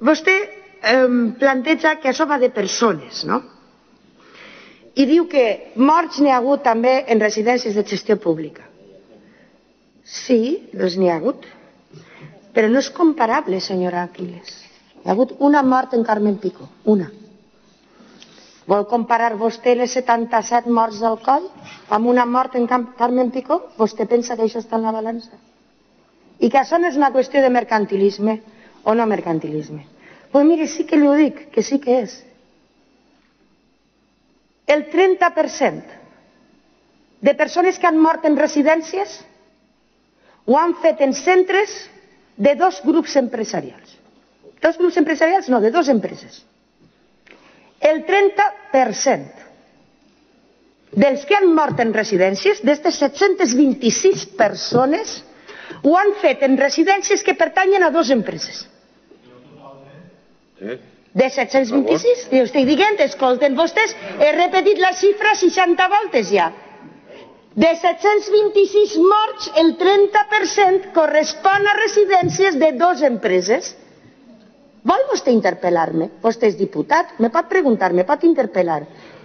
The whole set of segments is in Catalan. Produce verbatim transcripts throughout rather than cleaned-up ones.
vostè planteja que això va de persones, no? I diu que morts n'hi ha hagut també en residències de gestió pública. Sí, doncs n'hi ha hagut. Però no és comparable, senyora Aquiles. Hi ha hagut una mort en Carmen Picó, una. Vol comparar vostè les setanta-set morts del coll amb una mort en Carmen Picó? Vostè pensa que això està en la balança? I que això no és una qüestió de mercantilisme o no mercantilisme. Doncs mire, sí que li ho dic, que sí que és. El trenta per cent de persones que han mort en residències ho han fet en centres de dos grups empresarials. Dos grups empresarials? No, de dues empreses. El trenta per cent dels que han mort en residències, d'aquestes set-cents vint-i-sis persones, ho han fet en residències que pertanyen a dues empreses. De set-cents vint-i-sis? Jo estic dient, escolten vostès, he repetit la xifra seixanta voltes ja. De set-cents vint-i-sis morts, el trenta per cent correspon a residències de dues empreses. Vol vostè interpel·lar-me? Vostè és diputat, me pot preguntar, me pot interpel·lar.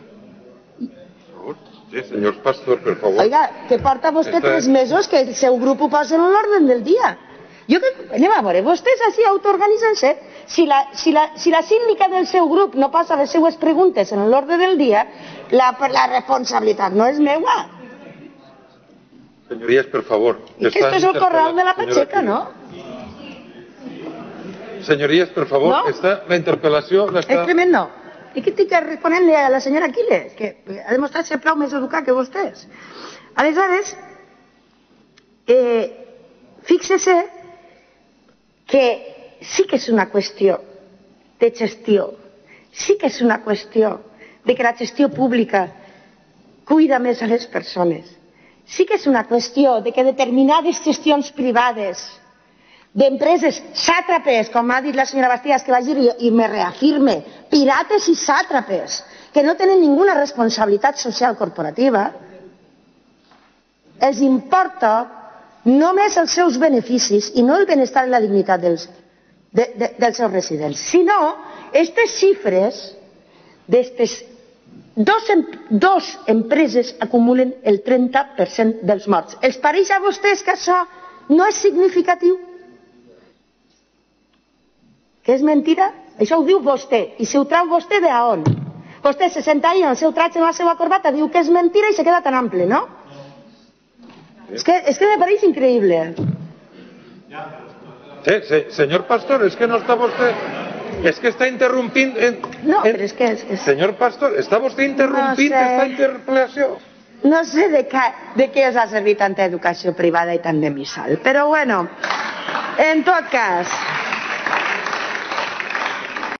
Sí, senyor Pastor, per favor. Oiga, que porta vostè tres mesos que el seu grup ho posa en l'ordre del dia. Jo que, anem a veure, vostès així autoorganitzen-se. Si la, si, la, si la síndica del seu grup no posa les seues preguntes en l'ordre del dia, la, la responsabilitat no és meua. Senyories, per favor. I que esto és el corral de la Pacheca, no? Senyories, per favor, no? esta, la interpel·lació... És tremendo. I que estic responent-li a la senyora Aquiles, que ha demostrat ser prou més educat que vostès. Aleshores, eh, fíxese que sí que és una qüestió de gestió, sí que és una qüestió de que la gestió pública cuida més a les persones, sí que és una qüestió de que determinades gestions privades d'empreses sàtrapes, com ha dit la senyora Bastidas, que va dir i me reafirme, pirates i sàtrapes, que no tenen ninguna responsabilitat social corporativa, els importa només els seus beneficis i no el benestar i la dignitat dels, de, de, dels seus residents. Si no, aquestes xifres d'aquestes dos, dos empreses acumulen el trenta per cent dels morts. Els pareix a vostès que això no és significatiu? Que és mentira? Això ho diu vostè. I si ho trau vostè, de on? Vostè se senta ahí en el seu tratge, en la seva corbata, diu que és mentira i se queda tan ample, no? És que, és que me pareix increïble. Sí, sí, senyor Pastor, és que no està vostè... És que està interrompint... En, no, en... però és que... És, és... Senyor Pastor, està vostè interrompint no sé... esta interpel·lació? No sé de, ca... de què us ha servit tanta educació privada i tant de missal, però bueno, en tot cas...